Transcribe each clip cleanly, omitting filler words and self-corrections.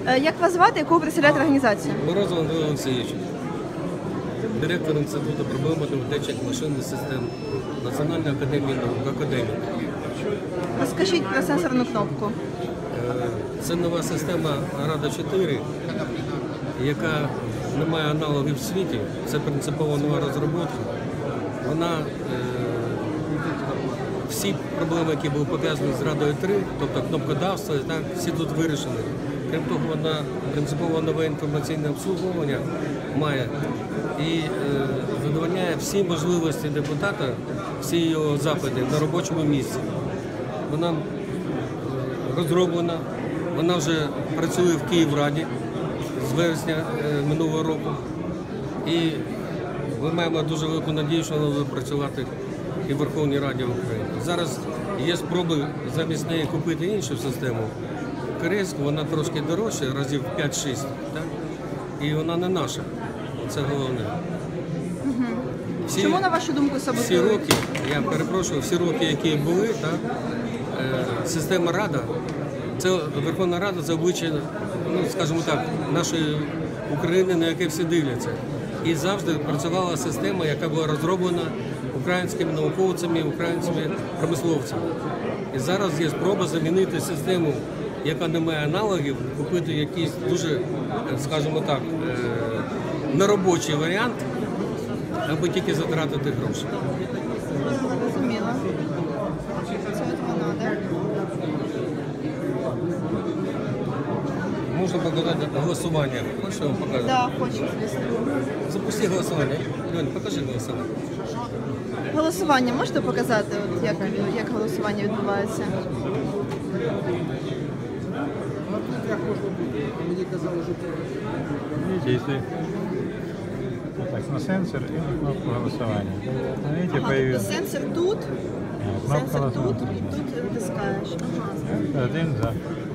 Як вас звати, яку ви представляєте організацію? Морозов Андрій Олексійович, директор Інституту проблем математичних машинних систем Національної академії наук, академії. Розкажіть про сенсорну кнопку. Це нова система Рада 4, яка не має аналогів в світі. Це принципово нова розробка. Вона всі проблеми, які були пов'язані з Радою 3, тобто кнопкодавство, так, всі тут вирішені. Крім того, вона принципово нове інформаційне обслуговування має і задовольняє всі можливості депутата, всі його запити на робочому місці. Вона розроблена, вона вже працює в Київраді з вересня минулого року. І ми маємо дуже велику надію, що вона буде працювати і в Верховній Раді України. Зараз є спроби замість неї купити іншу систему. Корейську, вона трошки дорожча, разів 5-6, так? І вона не наша. Це головне. Чому, на вашу думку, саботують? Всі роки, я перепрошую, всі роки, які були, так, система Рада, це Верховна Рада, це обличчя, ну, скажімо так, нашої України, на яке всі дивляться. І завжди працювала система, яка була розроблена українськими науковцями, українськими промисловцями. І зараз є спроба замінити систему, яка не має аналогів, купити якийсь дуже, скажімо так, неробочий варіант, аби тільки затратити гроші. Зрозуміло. Це от воно, так? Можна показати голосування. Хочеш, я вам покажу? Так, хочу, звісно. Запусти голосування. Льонь, покажи голосування. Голосування можете показати, от як голосування відбувається? Видите, если так, на сенсор и на кнопку голосования. Видите, Ага, появился сенсор тут, кнопка сенсор тут голосования. і тут натискаєш. Ага. Один за.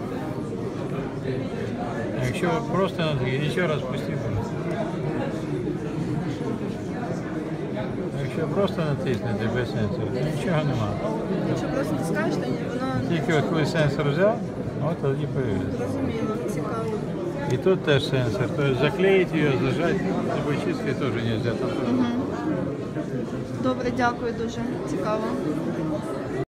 Якщо просто натискати, ще раз пустіть. Якщо просто натиснути без сенсору, то нічого немає. Якщо просто натискаєш, то воно Тільки от коли сенсор взяв, от тоді появиться. зрозуміло, цікаво. І тут теж сенсор. Тобто заклеїть її, зажати зубной чисткою теж не можна. Добре, дякую дуже. Цікаво.